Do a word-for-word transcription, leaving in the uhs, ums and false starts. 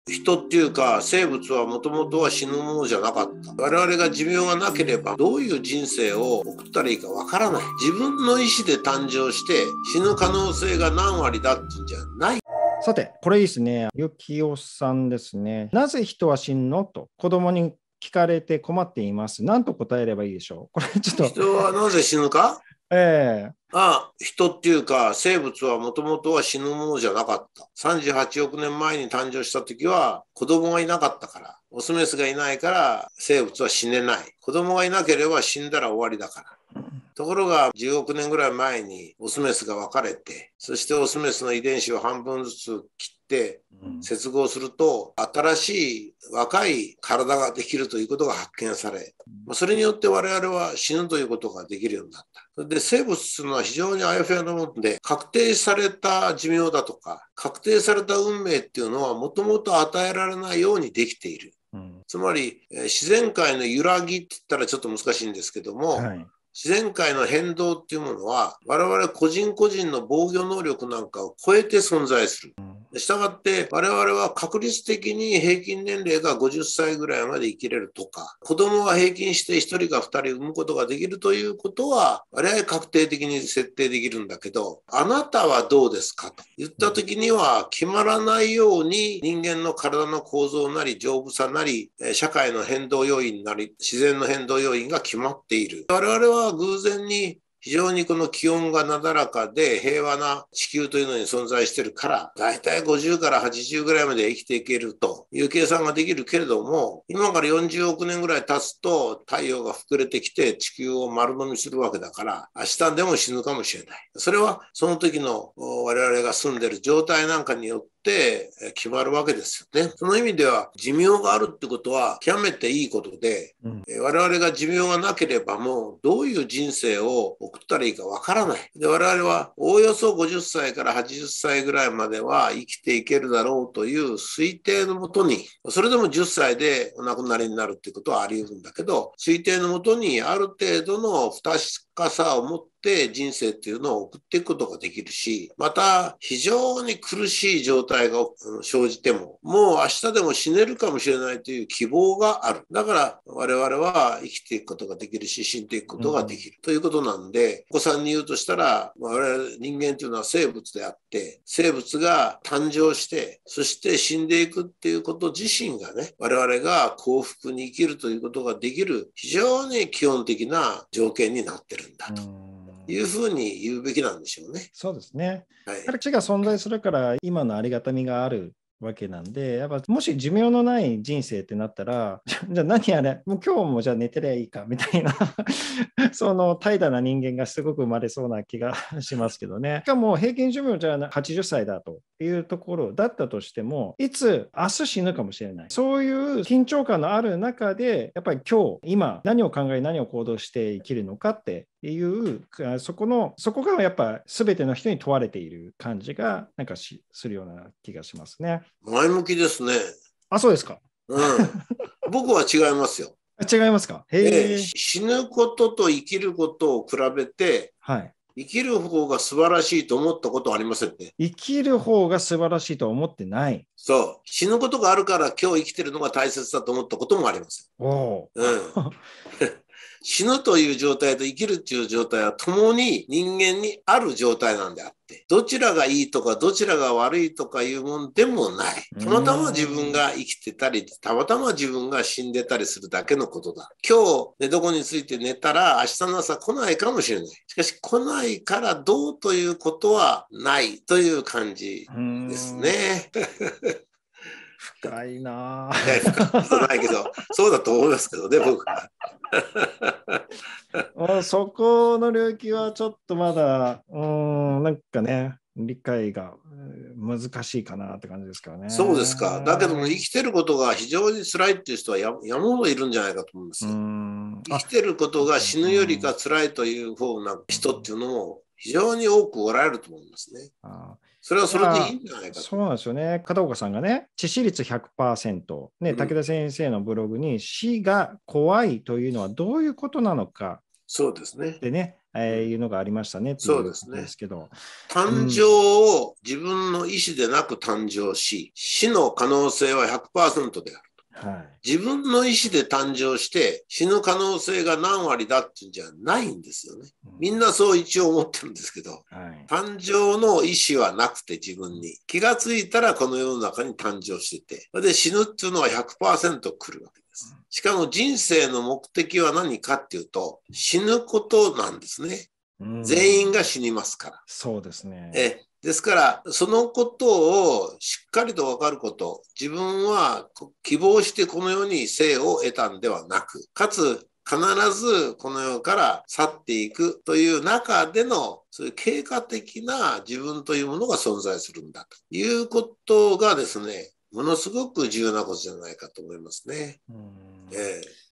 人っていうか生物はもともとは死ぬものじゃなかった。我々が寿命がなければどういう人生を送ったらいいかわからない。自分の意思で誕生して死ぬ可能性が何割だっていうんじゃない。 さて、これいいですね。ゆきおさんですね。なぜ人は死ぬのと子供に聞かれて困っています。何と答えればいいでしょう。これちょっと。 人はなぜ死ぬかええああ、人っていうか生物はもともとは死ぬものじゃなかった。さんじゅうはちおくねんまえに誕生した時は子供がいなかったから、オスメスがいないから生物は死ねない。子供がいなければ死んだら終わりだから。ところがじゅうおくねんぐらい前にオスメスが分かれて、そしてオスメスの遺伝子を半分ずつ切って接合すると新しい若い体ができるということが発見され、それによって我々は死ぬということができるようになった。で、生物というのは非常にあやふやなもので、確定された寿命だとか確定された運命っていうのはもともと与えられないようにできている。うん、つまり自然界の揺らぎって言ったらちょっと難しいんですけども、はい、自然界の変動っていうものは我々個人個人の防御能力なんかを超えて存在する。したがって我々は確率的に平均年齢がごじゅっさいぐらいまで生きれるとか、子供は平均してひとりかふたり産むことができるということは我々確定的に設定できるんだけど、あなたはどうですかと言った時には決まらないように人間の体の構造なり丈夫さなり社会の変動要因なり自然の変動要因が決まっている。我々は偶然に非常にこの気温がなだらかで平和な地球というのに存在しているから、だいたいごじゅうからはちじゅうぐらいまで生きていけるという計算ができるけれども、今からよんじゅうおくねんぐらい経つと太陽が膨れてきて地球を丸飲みするわけだから、明日でも死ぬかもしれない。それはその時の我々が住んでいる状態なんかによって決まるわけですよね。その意味では寿命があるってことは極めていいことで、うん、我々が寿命がなければもうどういう人生を送ったらいいかわからない。で、我々はおおよそごじゅっさいからはちじゅっさいぐらいまでは生きていけるだろうという推定のもとに、それでもじゅっさいでお亡くなりになるっていうことはあり得るんだけど、推定のもとにある程度の不確かさを持って人生っていうのを送っていくことができるし、また非常に苦しい状態が生じても、もう明日でも死ねるかもしれないという希望がある。だから我々は生きていくことができるし、死んでいくことができる、うん、ということなんで、お子さんに言うとしたら、我々人間というのは生物であって、生物が誕生して、そして死んでいくっていうこと自身がね、我々が幸福に生きるということができる非常に基本的な条件になってるんだと。いうふうに言うべきなんでしょうね。 そうですね。はい、死が存在するから今のありがたみがあるわけなんで、やっぱもし寿命のない人生ってなったら、じゃあ何あれ、もう今日もじゃあ寝てりゃいいかみたいなその怠惰な人間がすごく生まれそうな気がしますけどね。しかも平均寿命じゃあはちじゅっさいだというところだったとしても、いつ明日死ぬかもしれない。そういう緊張感のある中で、やっぱり今日、今何を考え何を行動して生きるのかっていう、そこの、そこがやっぱ全ての人に問われている感じがなんかしするような気がしますね。 前向きですね。 あ、そうですか。 うん。僕は違いますよ。 違いますか。へえ。 死ぬことと生きることを比べて、はい、生きる方が素晴らしいと思ったことはありませんね。 生きる方が素晴らしいとは思ってない。 そう。死ぬことがあるから今日生きてるのが大切だと思ったこともありません。おうん。死ぬという状態と生きるという状態は共に人間にある状態なんであって、どちらがいいとかどちらが悪いとかいうもんでもない。たまたま自分が生きてたり、たまたま自分が死んでたりするだけのことだ。今日寝床について寝たら明日の朝来ないかもしれない。しかし来ないからどうということはないという感じですね。 深いなぁ。いや、深くないけど、そうだと思いますけどね、僕は。 そこの領域はちょっとまだ、うーん、なんかね、理解が難しいかなって感じですからね。 そうですか。だけども生きてることが非常に辛いっていう人は山ほどいるんじゃないかと思うんですよ。生きてることが死ぬよりか辛いという方な人っていうのも非常に多くおられると思いますね。あそれはそれでいいんじゃないかと。 そうなんですよね。片岡さんがね、致死率 ひゃくパーセント、ね、武田先生のブログに死が怖いというのはどういうことなのか。 そうですね。 でね、 えーいうのがありましたねっていうことですけど。 誕生を自分の意思でなく誕生し、死の可能性は ひゃくパーセント である。はい、自分の意思で誕生して死ぬ可能性が何割だっていうんじゃないんですよね。みんなそう一応思ってるんですけど、はい、誕生の意思はなくて自分に気がついたらこの世の中に誕生してて、で死ぬっていうのは ひゃくパーセント 来るわけです。しかも人生の目的は何かっていうと死ぬことなんですね。全員が死にますから。 そうですね。 えですから、そのことをしっかりと分かること、自分は希望してこの世に生を得たんではなく、かつ必ずこの世から去っていくという中での、そういう経過的な自分というものが存在するんだということがですね、ものすごく重要なことじゃないかと思いますね。うん、えー